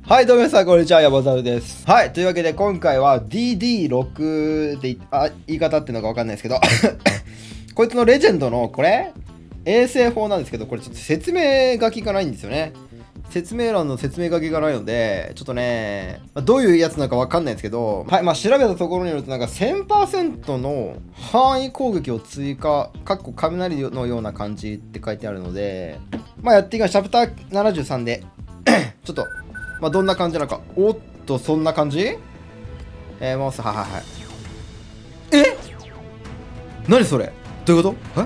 はい、どうも皆さん、こんにちは、ヤバザルです。はい、というわけで今回は DD6 で、言い方っていうのかわかんないですけど、こいつのレジェンドのこれ、衛星砲なんですけど、これちょっと説明書きがないんですよね。説明欄の説明書きがないので、ちょっとね、どういうやつなのかわかんないんですけど、はい、まあ調べたところによるとなんか 1000% の範囲攻撃を追加、雷のような感じって書いてあるので、まあやっていきます。チャプター73で、ちょっと、まあどんな感じなのか。おっと、そんな感じマウス、はい。え何それどういうこと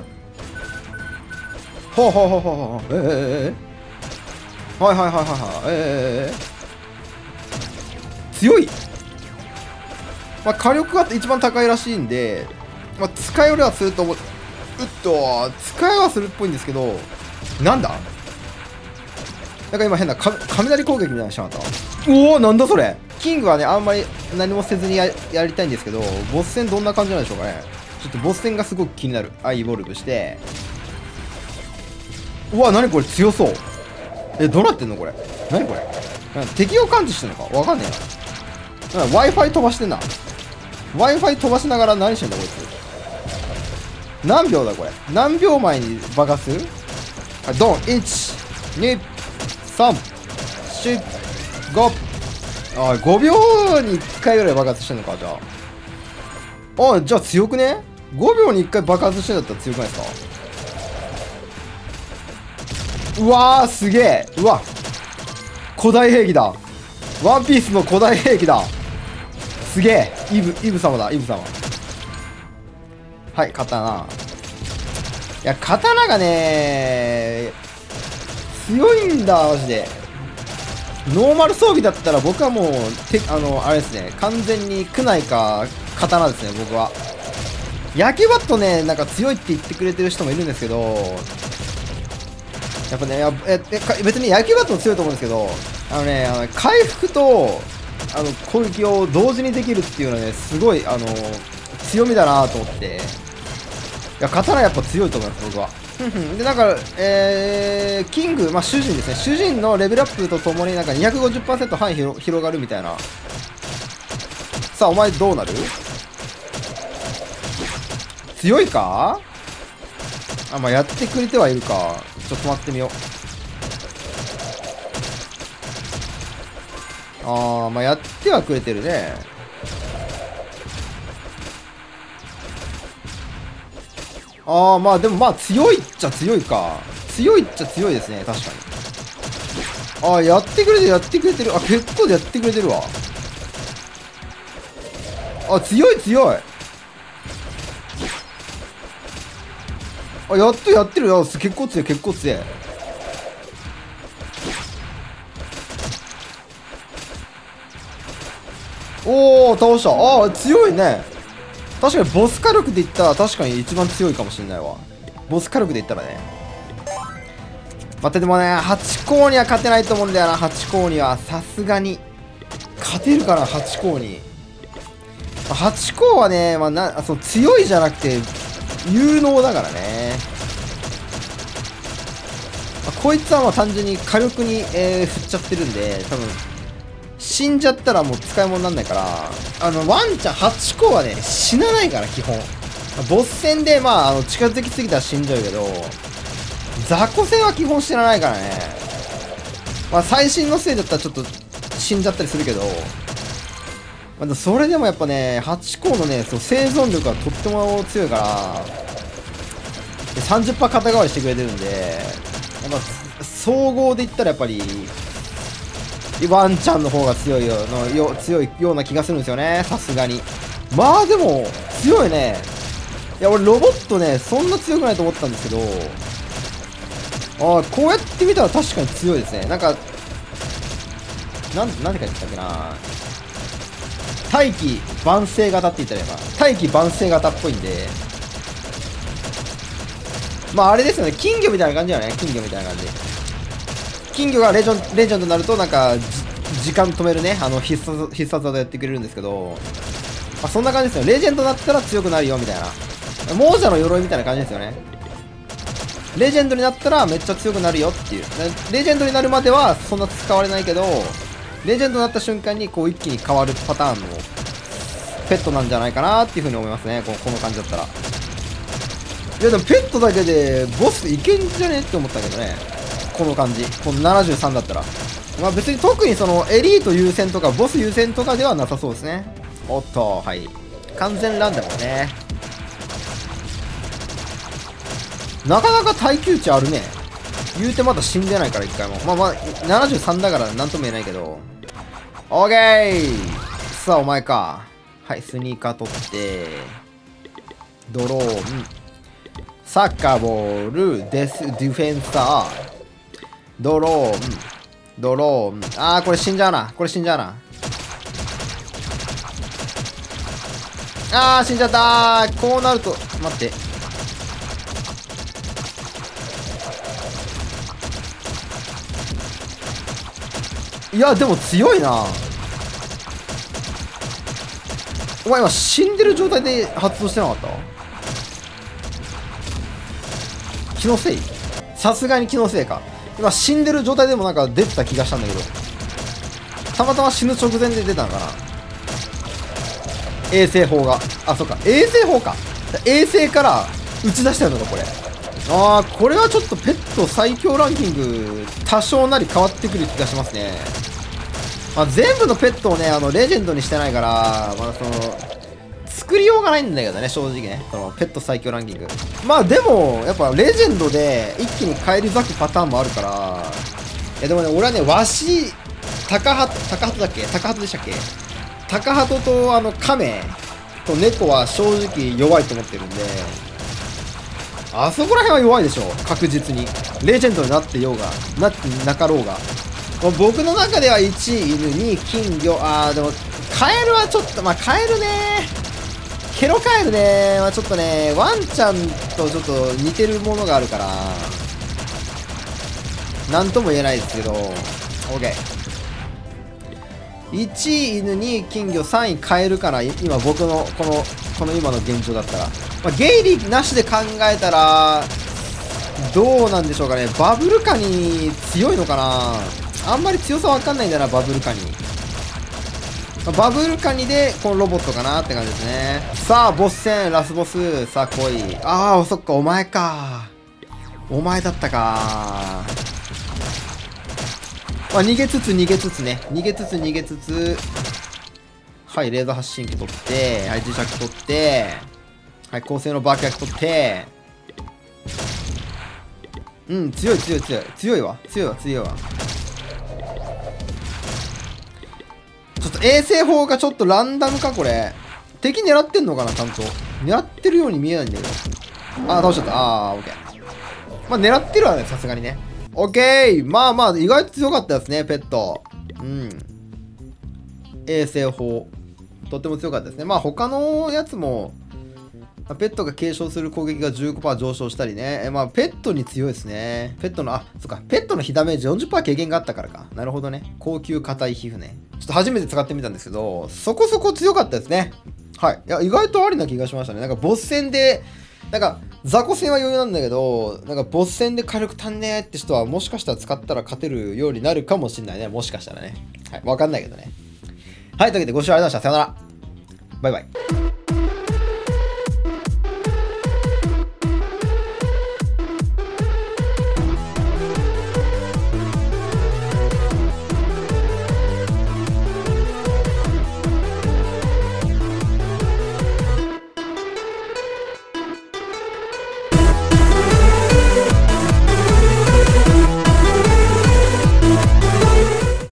ほう。はい。強い。まあ、火力が一番高いらしいんで、まあ、使いよりはすると思う。使いはするっぽいんですけど、なんだなんか今変な雷攻撃みたいなのしなかった。おお、なんだそれ。キングはね、あんまり何もせずに やりたいんですけど、ボス戦どんな感じなんでしょうかね。ちょっとボス戦がすごく気になる。イボルブして。うわ、何これ強そう。どうなってんのこれ。何これ。敵を感知してんのかわかんねえな。Wi-Fi 飛ばしてんな。Wi-Fi 飛ばしながら何してんだこいつ。何秒だこれ。何秒前に爆発するドン。1、2、3、4、5。5秒に1回ぐらい爆発してんのか、じゃあ。じゃあ強くね ?5 秒に1回爆発してんだったら強くないですか。うわー、すげえ。うわ、古代兵器だ。ワンピースの古代兵器だ。すげえ。イブ様だ、イブ様。はい、刀。いや、刀がね強いんだ、マジで。ノーマル装備だったら僕はもう、あれですね、完全にクナイか刀ですね、僕は。焼きバットね、なんか強いって言ってくれてる人もいるんですけど、やっぱね、別に焼きバットも強いと思うんですけど、回復と、攻撃を同時にできるっていうのはね、すごい、強みだなと思って。いや、刀やっぱ強いと思います、僕は。で、なんか、キング、まあ、主人ですね。主人のレベルアップとともになんか 250% 範囲広がるみたいな。さあ、お前どうなる？強いか？まあ、やってくれてはいるか。ちょっと待ってみよう。まあ、やってはくれてるね。まあでもまあ強いっちゃ強いか。強いっちゃ強いですね、確かに。やってくれてる。結構でやってくれてるわ。強い。やっとやってるよ。結構強い。倒した。強いね。確かにボス火力で言ったら確かに一番強いかもしれないわ。ボス火力で言ったらね。待って、でもね、8コウには勝てないと思うんだよな。8コウにはさすがに勝てるかな。8コウに。8コウはね、そう強いじゃなくて有能だからね。こいつは単純に火力に、振っちゃってるんで、多分死んじゃったらもう使い物になんないから、ワンちゃん8個はね、死なないから、基本。ボス戦で、近づきすぎたら死んじゃうけど、雑魚戦は基本死なないからね。最新のせいだったらちょっと死んじゃったりするけど、それでもやっぱね、8個のね、生存力がとっても強いから、30% 肩代わりしてくれてるんで、総合で言ったらやっぱり、ワンちゃんの方が強いような気がするんですよね、さすがに。まあでも、強いね。いや、俺ロボットね、そんな強くないと思ったんですけど、こうやって見たら確かに強いですね。なんか、なんて書いてたっけな。大器晩成型って言ったらいいのかな。大器晩成型っぽいんで、あれですよね、金魚みたいな感じだよね、金魚みたいな感じ。金魚がレジェンドになるとなんか時間止めるね、必殺技やってくれるんですけど、そんな感じですよ。レジェンドになったら強くなるよみたいな、亡者の鎧みたいな感じですよね。レジェンドになったらめっちゃ強くなるよっていう。レジェンドになるまではそんな使われないけど、 レジェンドになった瞬間にこう一気に変わるパターンのペットなんじゃないかなっていう風に思いますね。この感じだったら。いやでもペットだけでボスいけんじゃねって思ったけどね。この感じ。この73だったら。まあ別に特にそのエリート優先とかボス優先とかではなさそうですね。おっと、はい。完全ランダムね。なかなか耐久値あるね。言うてまだ死んでないから一回も。まあ73だからなんとも言えないけど。オーケー。さあお前か。はい、スニーカー取って、ドローン、サッカーボール、ディフェンサー、ドローン、あー、これ死んじゃうな。あー、死んじゃったー。こうなると、待って。いや、でも強いな。お前今死んでる状態で発動してなかった？気のせい？さすがに気のせいか。今死んでる状態でもなんか出てた気がしたんだけど。たまたま死ぬ直前で出たのかな。衛星砲が。あ、そっか。衛星砲か。衛星から打ち出してるのか、これ。あー、これはちょっとペット最強ランキング、多少なり変わってくる気がしますね。まあ、全部のペットをね、レジェンドにしてないから、まあ、作りようがないんだけどね、正直ね。ペット最強ランキング。まあ、でも、やっぱ、レジェンドで一気に返り咲くパターンもあるから、いや、でもね、俺はね、ワシ、高鳩だっけ？高鳩でしたっけ？高鳩と、亀と猫は正直弱いと思ってるんで、あそこら辺は弱いでしょ、確実に。レジェンドになってようが、なってなかろうが。僕の中では1位犬、2位金魚、でも、カエルはちょっと、まあ、カエルね、ケロカエルね、まあ、ちょっとね、ワンちゃんとちょっと似てるものがあるから、なんとも言えないですけど、OK。1位犬、2位金魚、3位カエルかな、今僕の、この今の現状だったら。まあ、ゲイリーなしで考えたら、どうなんでしょうかね。バブルカニ強いのかな。あんまり強さわかんないんだな、バブルカニ。バブルカニで、このロボットかなって感じですね。さあ、ボス戦、ラスボス。さあ、来い。ああ、そっか、お前か。お前だったか。まあ、逃げつつね。逃げつつ。はい、レーザー発信機取って。はい、磁石取って。はい、高性能爆薬取って。うん、強いわ。ちょっと衛星砲がちょっとランダムか、これ。敵狙ってんのかな、ちゃんと。狙ってるように見えないんだけど。あー、倒しちゃった。オッケー。まあ、狙ってるわね、さすがにね。オッケー。まあ、意外と強かったですね、ペット。うん。衛星砲。とっても強かったですね。まあ、他のやつも、ペットが継承する攻撃が 15% 上昇したりね。まあ、ペットに強いですね。ペットの、そっか、ペットの被ダメージ 40% 軽減があったからか。なるほどね。高級硬い皮膚ね。ちょっと初めて使ってみたんですけど、そこそこ強かったですね。はい。いや、意外とありな気がしましたね。なんか、ボス戦で、なんか、雑魚戦は余裕なんだけど、なんか、ボス戦で火力足んねーって人は、もしかしたら使ったら勝てるようになるかもしれないね。もしかしたらね。はい。わかんないけどね。はい。というわけで、ご視聴ありがとうございました。さよなら。バイバイ。